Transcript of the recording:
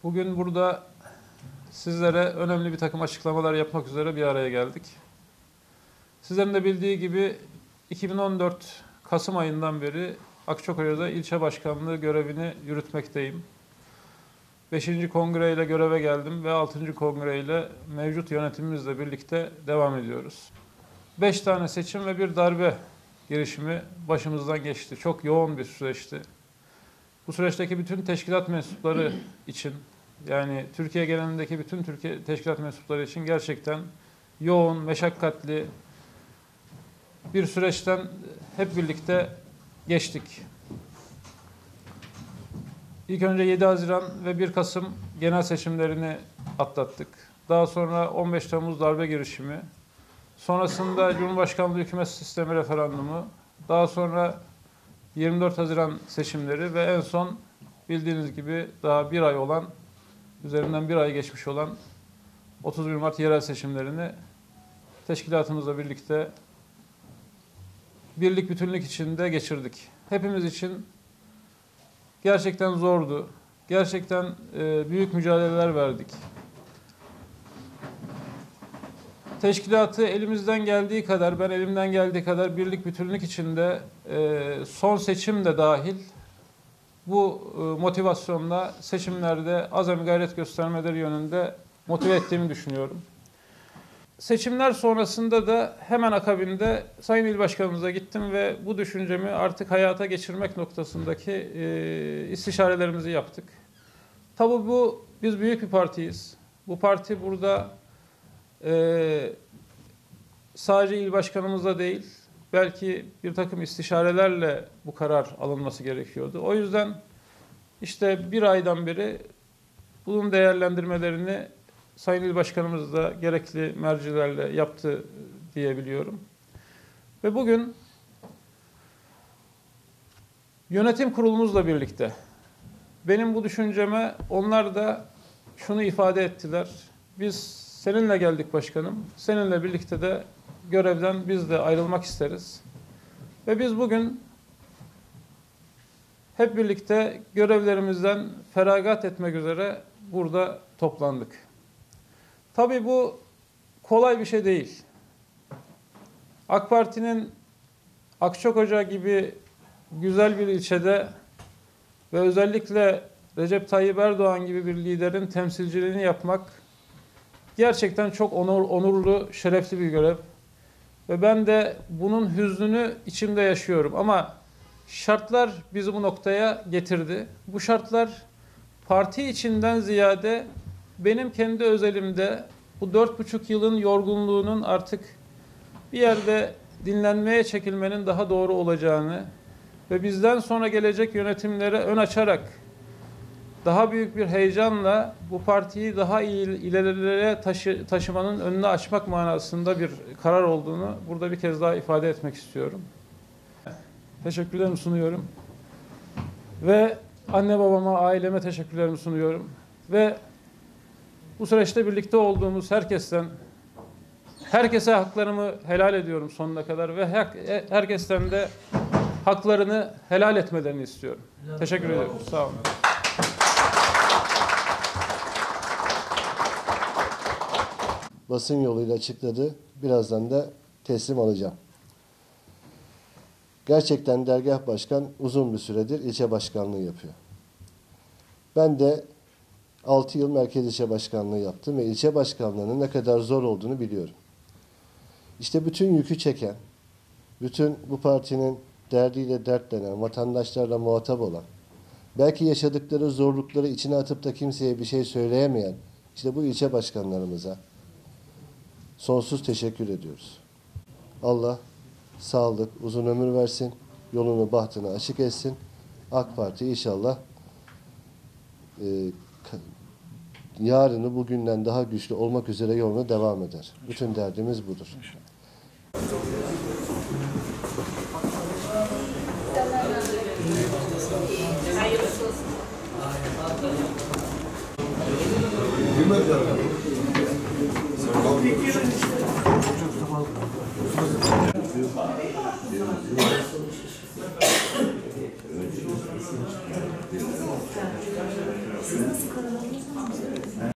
Bugün burada sizlere önemli bir takım açıklamalar yapmak üzere bir araya geldik. Sizlerin de bildiği gibi 2014 Kasım ayından beri Akçakoya'da ilçe başkanlığı görevini yürütmekteyim. 5. kongre ile göreve geldim ve 6. kongre ile mevcut yönetimimizle birlikte devam ediyoruz. 5 tane seçim ve bir darbe girişimi başımızdan geçti. Çok yoğun bir süreçti. Bu süreçteki bütün teşkilat mensupları için, yani Türkiye genelindeki bütün teşkilat mensupları için gerçekten yoğun, meşakkatli bir süreçten hep birlikte geçtik. İlk önce 7 Haziran ve 1 Kasım genel seçimlerini atlattık. Daha sonra 15 Temmuz darbe girişimi, sonrasında Cumhurbaşkanlığı hükümet sistemi referandumu, daha sonra 24 Haziran seçimleri ve en son bildiğiniz gibi daha bir ay olan, üzerinden bir ay geçmiş olan 31 Mart yerel seçimlerini teşkilatımızla birlikte birlik bütünlük içinde geçirdik. Hepimiz için gerçekten zordu. Gerçekten büyük mücadeleler verdik. Teşkilatı elimizden geldiği kadar, ben elimden geldiği kadar birlik bütünlük içinde son seçim de dahil bu motivasyonla seçimlerde azami gayret göstermeleri yönünde motive ettiğimi düşünüyorum. Seçimler sonrasında da hemen akabinde Sayın İl Başkanımıza gittim ve bu düşüncemi artık hayata geçirmek noktasındaki istişarelerimizi yaptık. Tabii biz büyük bir partiyiz. Bu parti burada sadece il başkanımızla değil, belki bir takım istişarelerle bu karar alınması gerekiyordu. O yüzden işte bir aydan beri bunun değerlendirmelerini Sayın İl Başkanımız da gerekli mercilerle yaptı diyebiliyorum. Ve bugün yönetim kurulumuzla birlikte benim bu düşünceme onlar da şunu ifade ettiler. Biz seninle geldik başkanım. Seninle birlikte de görevden biz de ayrılmak isteriz. Ve biz bugün hep birlikte görevlerimizden feragat etmek üzere burada toplandık. Tabii bu kolay bir şey değil. AK Parti'nin Akçakoca gibi güzel bir ilçede ve özellikle Recep Tayyip Erdoğan gibi bir liderin temsilciliğini yapmak gerçekten çok onurlu, şerefli bir görev. Ve ben de bunun hüznünü içimde yaşıyorum. Ama şartlar bizi bu noktaya getirdi. Bu şartlar parti içinden ziyade benim kendi özelimde bu 4,5 yılın yorgunluğunun artık bir yerde dinlenmeye çekilmenin daha doğru olacağını ve bizden sonra gelecek yönetimlere ön açarak daha büyük bir heyecanla bu partiyi daha iyi ilerilere taşımanın önünü açmak manasında bir karar olduğunu burada bir kez daha ifade etmek istiyorum. Teşekkürlerimi sunuyorum. Ve anne babama, aileme teşekkürlerimi sunuyorum. Ve bu süreçte birlikte olduğumuz herkese haklarımı helal ediyorum sonuna kadar ve herkesten de haklarını helal etmelerini istiyorum. Teşekkür ederim. Sağ olun. Basın yoluyla açıkladı. Birazdan da teslim alacağım. Gerçekten Dergah Başkan uzun bir süredir ilçe başkanlığı yapıyor. Ben de 6 yıl merkez ilçe başkanlığı yaptım ve ilçe başkanlığının ne kadar zor olduğunu biliyorum. İşte bütün yükü çeken, bütün bu partinin derdiyle dertlenen, vatandaşlarla muhatap olan, belki yaşadıkları zorlukları içine atıp da kimseye bir şey söyleyemeyen, işte bu ilçe başkanlarımıza sonsuz teşekkür ediyoruz. Allah sağlık, uzun ömür versin, yolunu, bahtını açık etsin. AK Parti inşallah yarını bugünden daha güçlü olmak üzere yoluna devam eder. Bütün derdimiz budur. Siz nasıl karar aldınız?